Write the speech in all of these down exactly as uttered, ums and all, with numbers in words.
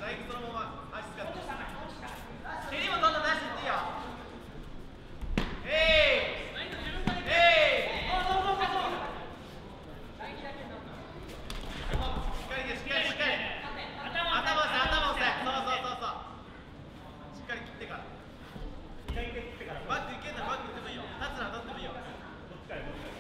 そのまま足使って。蹴りもどんどん出していっていいよ。えいえい。しっかりでしっかりしっかり。頭押せ頭押せ。そうそうそうそう。しっかり切ってから。左手切ってから。バックいけんならバック打ってもいいよ。立つなら取ってもいいよ。どっちかよどっちかよ。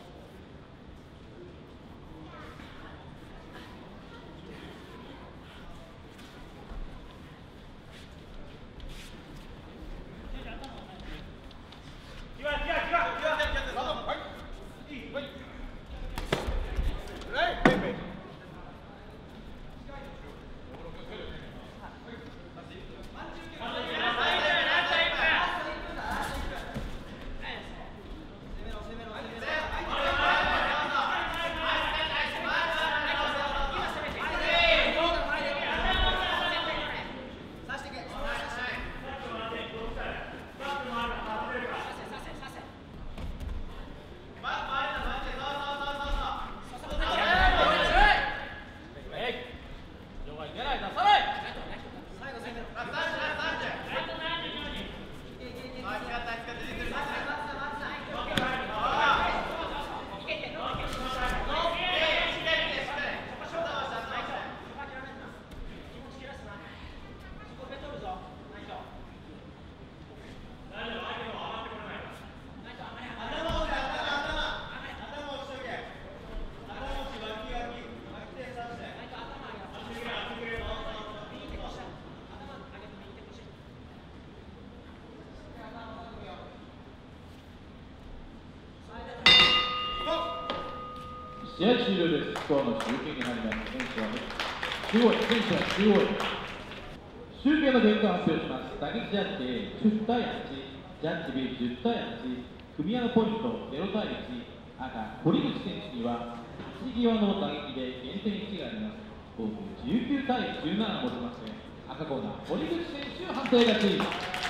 試合終了です。スコアの集計に入ります。選手は中央へ、選手は中央へ。集計の結果を発表します。打撃ジャッジ A じゅうたいはち、ジャッジ B じゅうたいはち、組み合うポイントゼロたいいち、赤、堀口選手には立ち際の打撃で減点いちがあります。合計じゅうきゅうたいじゅうななを持ちまして、赤コーナー、堀口選手判定勝ち。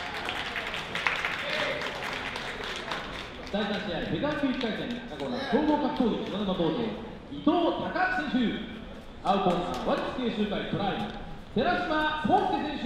だいさん試合、フェザー級いっかい戦、赤コーナー、総合格闘技島沼道場、伊藤孝明選手、青コーナー、和知慶周会トライ、寺島康介選手。